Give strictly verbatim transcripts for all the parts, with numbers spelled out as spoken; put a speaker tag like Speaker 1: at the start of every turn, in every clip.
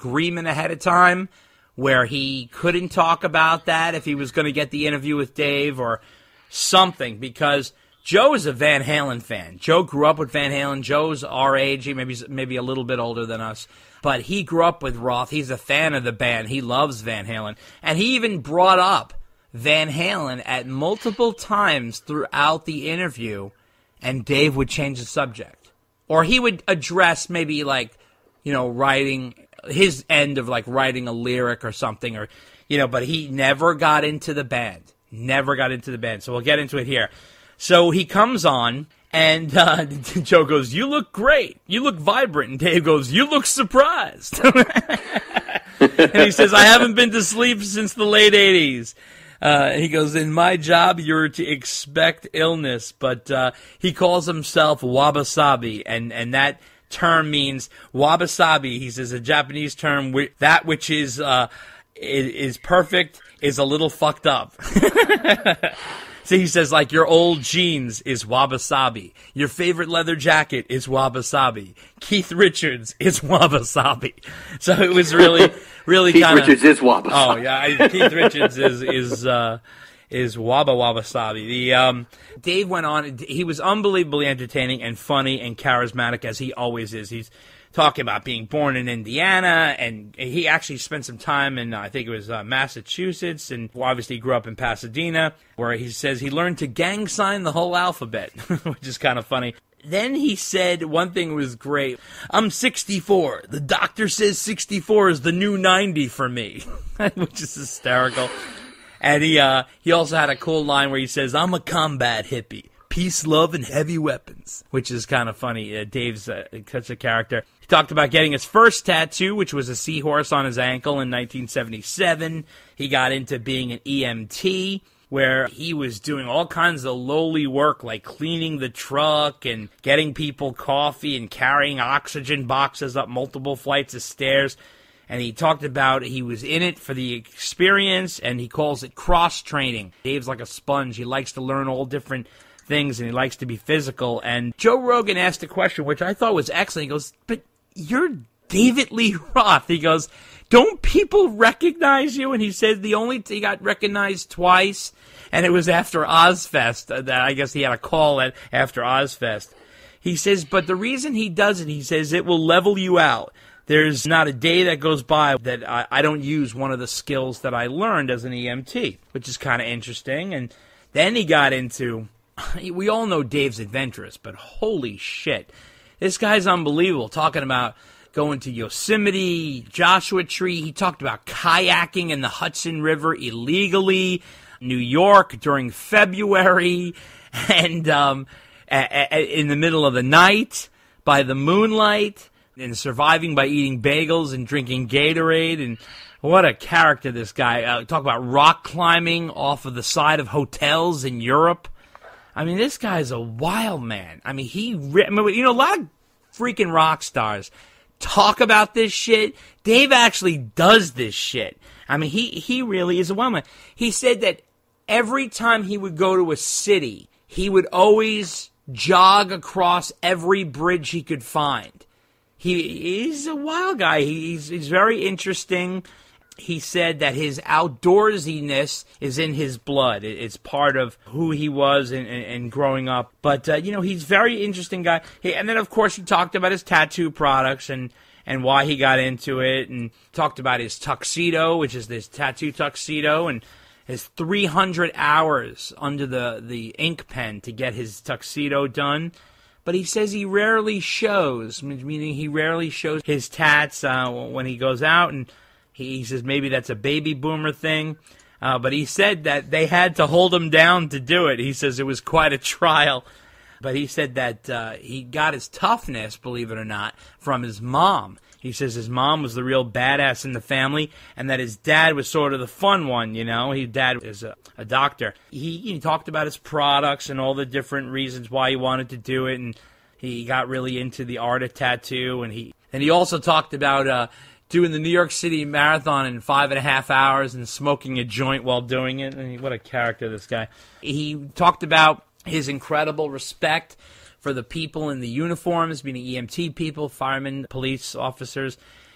Speaker 1: agreement ahead of time where he couldn't talk about that if he was going to get the interview with Dave or something, because Joe is a Van Halen fan. Joe grew up with Van Halen. Joe's our age. He maybe maybe a little bit older than us. But he grew up with Roth. He's a fan of the band. He loves Van Halen. And he even brought up Van Halen at multiple times throughout the interview, and Dave would change the subject. Or he would address maybe like, you know, writing his end of like writing a lyric or something, or, you know, but he never got into the band. Never got into the band. So we'll get into it here. So he comes on, and uh, Joe goes, "You look great. You look vibrant." And Dave goes, "You look surprised." And he says, "I haven't been to sleep since the late eighties. Uh, he goes, "In my job, you're to expect illness." But uh, he calls himself wabi-sabi, and, and that term means wabi-sabi. He says a Japanese term, that which is uh, is, is perfect is a little fucked up. So he says, like, your old jeans is wabi-sabi. Your favorite leather jacket is wabi-sabi. Keith Richards is wabi-sabi. So it was really, really kind of...
Speaker 2: Keith Richards is wabi-sabi.
Speaker 1: Oh, yeah. I, Keith Richards is, is, uh, is waba-wabi-sabi. The, um, Dave went on. He was unbelievably entertaining and funny and charismatic, as he always is. He's talking about being born in Indiana, and he actually spent some time in, uh, I think it was uh, Massachusetts, and obviously grew up in Pasadena, where he says he learned to gang sign the whole alphabet, which is kind of funny. Then he said one thing was great. "I'm sixty-four. The doctor says sixty-four is the new ninety for me," which is hysterical. And he uh, he also had a cool line where he says, "I'm a combat hippie. Peace, love, and heavy weapons," which is kind of funny. Uh, Dave's uh, such a character. He talked about getting his first tattoo, which was a seahorse on his ankle in nineteen seventy-seven. He got into being an E M T, where he was doing all kinds of lowly work, like cleaning the truck and getting people coffee and carrying oxygen boxes up multiple flights of stairs. And he talked about he was in it for the experience, and he calls it cross-training. Dave's like a sponge. He likes to learn all different things, and he likes to be physical. And Joe Rogan asked a question, which I thought was excellent. He goes, "But you're David Lee Roth." He goes, "Don't people recognize you?" And he said the only he got recognized twice, and it was after Ozfest. That I guess he had a call at after Ozfest. He says, but the reason he does it, he says, it will level you out. There's not a day that goes by that I, I don't use one of the skills that I learned as an E M T, which is kind of interesting. And then he got into, we all know Dave's adventurous, but holy shit, this guy's unbelievable. Talking about going to Yosemite, Joshua Tree. He talked about kayaking in the Hudson River illegally, New York during February, and um, a- a- in the middle of the night by the moonlight, and surviving by eating bagels and drinking Gatorade. And what a character, this guy. Uh, talk about rock climbing off of the side of hotels in Europe. I mean, this guy's a wild man. I mean, he, I mean, you know, a lot of freaking rock stars talk about this shit. Dave actually does this shit. I mean, he, he really is a wild man. He said that every time he would go to a city, he would always jog across every bridge he could find. He, he's a wild guy. He's, he's very interesting. He said that his outdoorsiness is in his blood. It's part of who he was and, and, and growing up. But, uh, you know, he's a very interesting guy. He, and then, of course, he talked about his tattoo products and, and why he got into it, and talked about his tuxedo, which is this tattoo tuxedo, and his three hundred hours under the, the ink pen to get his tuxedo done. But he says he rarely shows, meaning he rarely shows his tats uh, when he goes out, and he, he says maybe that's a baby boomer thing. Uh, but he said that they had to hold him down to do it. He says it was quite a trial. But he said that uh, he got his toughness, believe it or not, from his mom. He says his mom was the real badass in the family, and that his dad was sort of the fun one, you know. His dad is a, a doctor. He, he talked about his products and all the different reasons why he wanted to do it, and he got really into the art of tattoo. And he and he also talked about uh, doing the New York City Marathon in five and a half hours and smoking a joint while doing it. And he, what a character, this guy. He talked about his incredible respect for the people in the uniforms, being E M T people, firemen, police officers,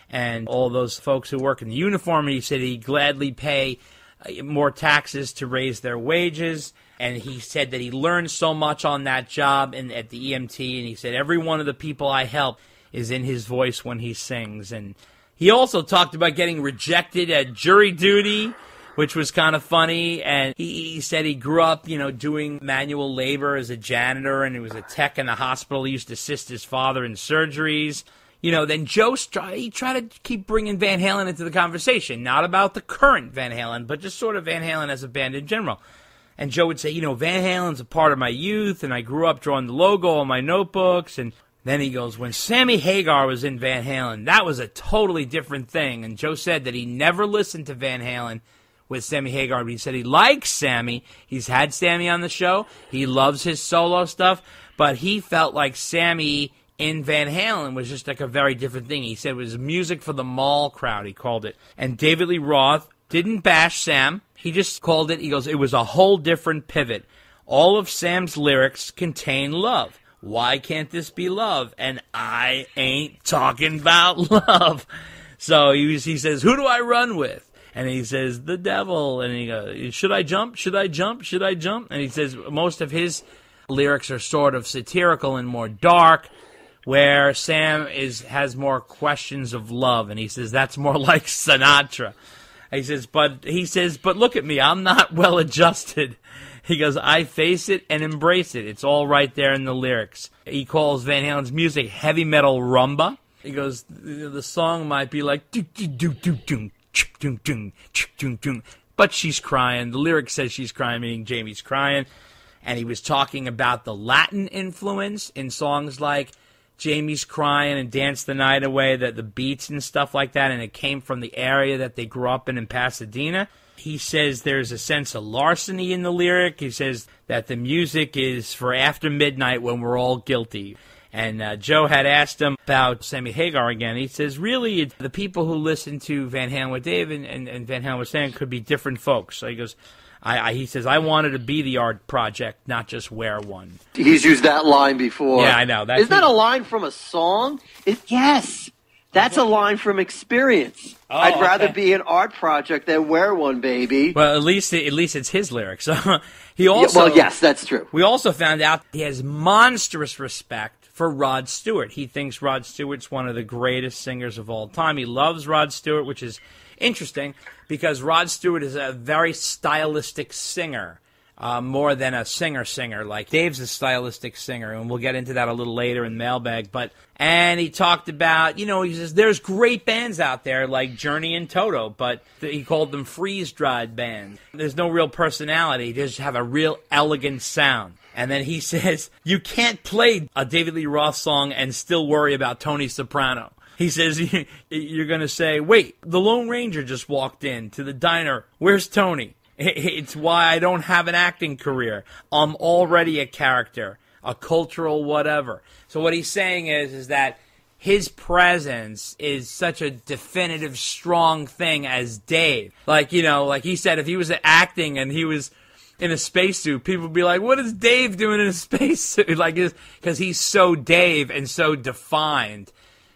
Speaker 1: and all those folks who work in the uniform. He said he'd gladly pay more taxes to raise their wages. And he said that he learned so much on that job and at the E M T. And he said every one of the people I help is in his voice when he sings. And he also talked about getting rejected at jury duty, which was kind of funny. And he, he said he grew up, you know, doing manual labor as a janitor, and he was a tech in the hospital. He used to assist his father in surgeries. You know, then Joe, he tried to keep bringing Van Halen into the conversation, not about the current Van Halen, but just sort of Van Halen as a band in general. And Joe would say, you know, Van Halen's a part of my youth, and I grew up drawing the logo on my notebooks. And then he goes, when Sammy Hagar was in Van Halen, that was a totally different thing. And Joe said that he never listened to Van Halen with Sammy Hagar, but he said he likes Sammy. He's had Sammy on the show. He loves his solo stuff, but he felt like Sammy in Van Halen was just like a very different thing. He said it was music for the mall crowd, he called it. And David Lee Roth didn't bash Sam. He just called it, he goes, it was a whole different pivot. All of Sam's lyrics contain love. Why can't this be love? And I ain't talking about love. So he, was, he says, who do I run with? And he says, the devil. And he goes, should I jump? Should I jump? Should I jump? And he says most of his lyrics are sort of satirical and more dark, where Sam is has more questions of love. And he says, that's more like Sinatra. He says, but he says, but look at me, I'm not well adjusted. He goes, I face it and embrace it. It's all right there in the lyrics. He calls Van Halen's music heavy metal rumba. He goes, the song might be like, do do do do do do do do do, but she's crying. The lyric says she's crying, meaning Jamie's crying. And he was talking about the Latin influence in songs like Jamie's Crying and Dance the Night Away, that the beats and stuff like that, and it came from the area that they grew up in in Pasadena. He says there's a sense of larceny in the lyric. He says that the music is for after midnight when we're all guilty. And uh, Joe had asked him about Sammy Hagar again. He says, really, it, the people who listen to Van Halen with Dave and, and, and Van Halen was saying could be different folks. So he goes, I, I, he says, I wanted to be the art project, not just wear one.
Speaker 2: He's used that line before.
Speaker 1: Yeah, I know. That's
Speaker 2: Isn't that a line from a song? It, yes. That's a line from Experience.
Speaker 1: Oh,
Speaker 2: I'd rather
Speaker 1: okay.
Speaker 2: be an art project than wear one, baby.
Speaker 1: Well, at least at least it's his lyrics. he also,
Speaker 2: yeah, well, yes, that's true.
Speaker 1: We also found out he has monstrous respect for Rod Stewart. He thinks Rod Stewart's one of the greatest singers of all time. He loves Rod Stewart, which is interesting because Rod Stewart is a very stylistic singer, uh, more than a singer-singer. Like Dave's a stylistic singer, and we'll get into that a little later in Mailbag. But and he talked about, you know, he says there's great bands out there like Journey and Toto, but he called them freeze-dried bands. There's no real personality; they just have a real elegant sound. And then he says you can't play a David Lee Roth song and still worry about Tony Soprano. He says, you're going to say, wait, the Lone Ranger just walked in to the diner. Where's Tony? It's why I don't have an acting career. I'm already a character, a cultural whatever. So what he's saying is, is that his presence is such a definitive, strong thing as Dave. Like, you know, like he said, if he was acting and he was in a spacesuit, people would be like, what is Dave doing in a spacesuit? Like, because he's so Dave and so defined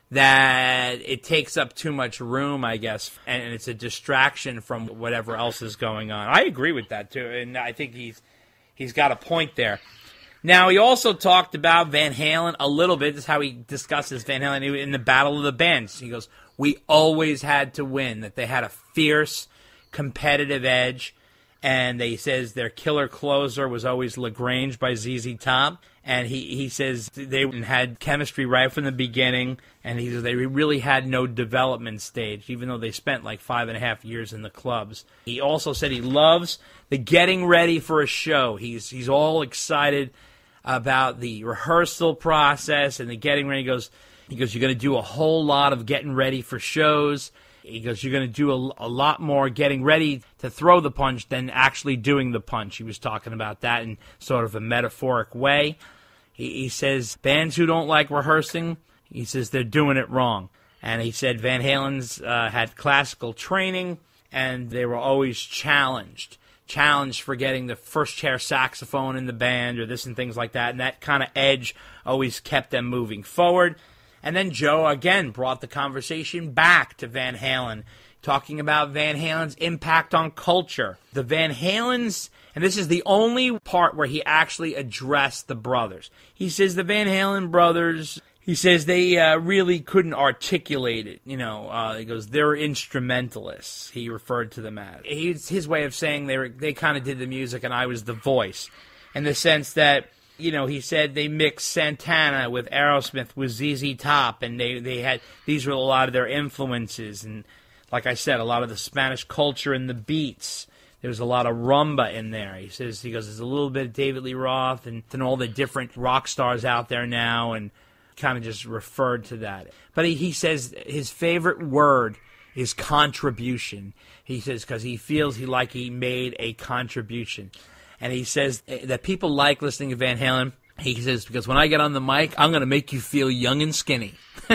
Speaker 1: that it takes up too much room, I guess, and it's a distraction from whatever else is going on. I agree with that, too, and I think he's he's got a point there. Now, he also talked about Van Halen a little bit. This is how he discusses Van Halen in the Battle of the Bands. He goes, we always had to win, that they had a fierce, competitive edge, and he says their killer closer was always LaGrange by Z Z Top. And he, he says they had chemistry right from the beginning, and he says they really had no development stage, even though they spent like five and a half years in the clubs. He also said he loves the getting ready for a show. He's he's all excited about the rehearsal process and the getting ready. He goes, he goes, you're going to do a whole lot of getting ready for shows. He goes, you're going to do a, a lot more getting ready to throw the punch than actually doing the punch. He was talking about that in sort of a metaphoric way. He, he says, bands who don't like rehearsing, he says they're doing it wrong. And he said Van Halen's uh, had classical training, and they were always challenged. Challenged for getting the first chair saxophone in the band or this and things like that. And that kind of edge always kept them moving forward. And then Joe, again, brought the conversation back to Van Halen, talking about Van Halen's impact on culture. The Van Halens, and this is the only part where he actually addressed the brothers. He says the Van Halen brothers, he says they uh, really couldn't articulate it. You know, uh, he goes, they're instrumentalists. He referred to them as. It's his way of saying they were, they kind of did the music and I was the voice. In the sense that, you know, he said they mixed Santana with Aerosmith with Z Z Top, and they, they had, these were a lot of their influences. And like I said, a lot of the Spanish culture and the beats. There's a lot of rumba in there. He says, he goes, there's a little bit of David Lee Roth and, and all the different rock stars out there now, and kind of just referred to that. But he, he says his favorite word is contribution. He says, because he feels he like he made a contribution. And he says that people like listening to Van Halen. He says, because when I get on the mic, I'm going to make you feel young and skinny.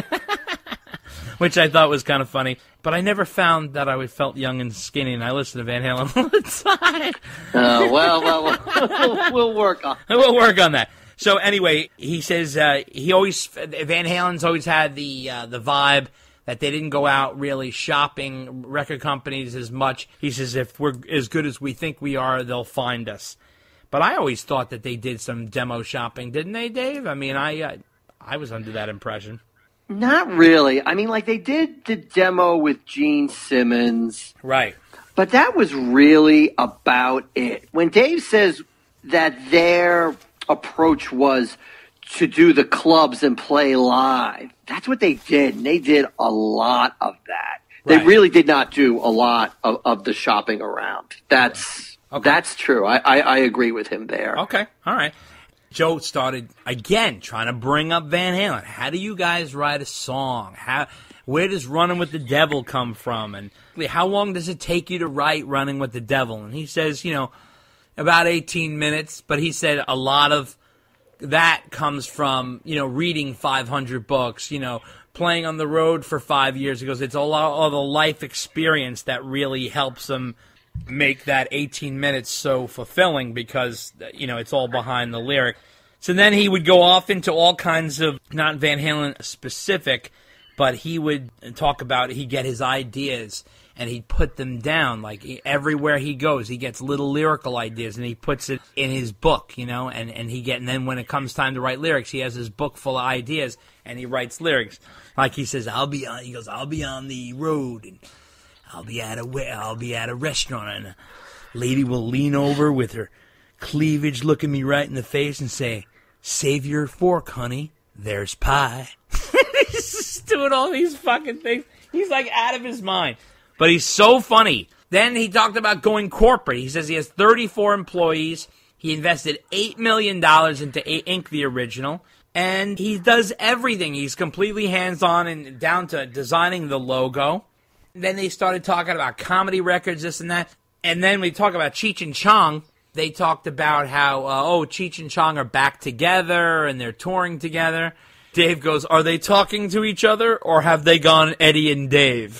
Speaker 1: Which I thought was kind of funny. But I never found that I felt young and skinny, and I listened to Van Halen all the time.
Speaker 2: Oh, well, well, well, we'll work on it.
Speaker 1: We'll work on that. So anyway, he says uh, he always, Van Halen's always had the uh, the vibe that they didn't go out really shopping record companies as much. He says, if we're as good as we think we are, they'll find us. But I always thought that they did some demo shopping, didn't they, Dave? I mean, I uh, I was under that impression.
Speaker 2: Not really. I mean, like, they did the demo with Gene Simmons.
Speaker 1: Right.
Speaker 2: But that was really about it. When Dave says that their approach was to do the clubs and play live, that's what they did. And they did a lot of that. Right. They really did not do a lot of, of the shopping around. That's okay. That's true. I, I, I agree with him there.
Speaker 1: Okay. All right. Joe started, again, trying to bring up Van Halen. How do you guys write a song? How, where does Running with the Devil come from? And how long does it take you to write Running with the Devil? And he says, you know, about eighteen minutes. But he said a lot of that comes from, you know, reading five hundred books, you know, playing on the road for five years. He goes, it's all, all the life experience that really helps him make that eighteen minutes so fulfilling because, you know, it's all behind the lyric. So then he would go off into all kinds of, not Van Halen specific, but he would talk about, he'd get his ideas and he'd put them down. Like everywhere he goes, he gets little lyrical ideas and he puts it in his book, you know, and, and he get, and then when it comes time to write lyrics, he has his book full of ideas and he writes lyrics. Like he says, I'll be on, he goes, I'll be on the road and I'll be at a I'll be at a restaurant and a lady will lean over with her cleavage, look at me right in the face and say, "Save your fork, honey. There's pie." He's just doing all these fucking things. He's like out of his mind, but he's so funny. Then he talked about going corporate. He says he has thirty-four employees. He invested eight million dollars into Ink the Original. And he does everything. He's completely hands-on and down to designing the logo. Then they started talking about comedy records, this and that. And then we talk about Cheech and Chong. They talked about how, uh, oh, Cheech and Chong are back together and they're touring together. Dave goes, are they talking to each other or have they gone Eddie and Dave?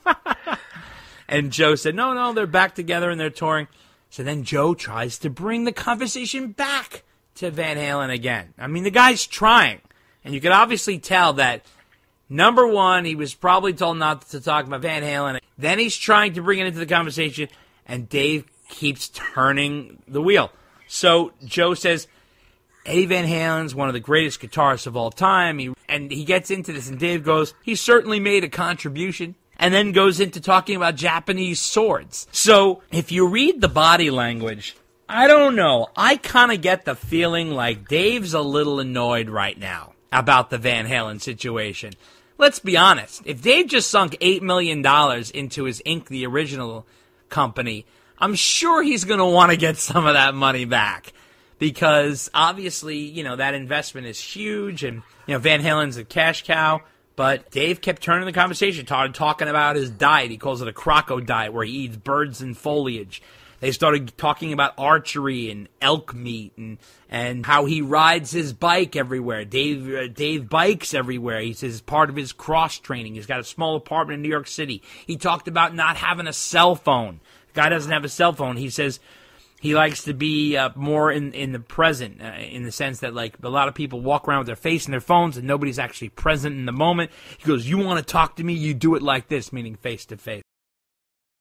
Speaker 1: And Joe said, no, no, they're back together and they're touring. So then Joe tries to bring the conversation back to Van Halen again. I mean, the guy's trying. And you can obviously tell that, number one, he was probably told not to talk about Van Halen. Then he's trying to bring it into the conversation, and Dave keeps turning the wheel. So Joe says, Eddie Van Halen's one of the greatest guitarists of all time. He, and he gets into this, and Dave goes, he certainly made a contribution. And then goes into talking about Japanese swords. So if you read the body language, I don't know. I kind of get the feeling like Dave's a little annoyed right now about the Van Halen situation. Let's be honest. If Dave just sunk eight million dollars into his Ink the Original company, I'm sure he's going to want to get some of that money back. Because obviously, you know, that investment is huge and, you know, Van Halen's a cash cow. But Dave kept turning the conversation, started talking about his diet. He calls it a croco diet where he eats birds and foliage. They started talking about archery and elk meat and, and how he rides his bike everywhere. Dave uh, Dave bikes everywhere. He says it's part of his cross training. He's got a small apartment in New York City. He talked about not having a cell phone. The guy doesn't have a cell phone. He says He likes to be uh, more in, in the present, uh, in the sense that, like, a lot of people walk around with their face in their phones and nobody's actually present in the moment. He goes, you want to talk to me, you do it like this, meaning face to face.